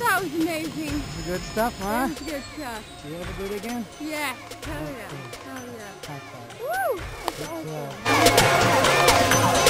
That was amazing. Good stuff, huh? That was good stuff. You ever do it again? Yeah. Hell yeah. Hell yeah. High five. Woo! That's Good awesome. job.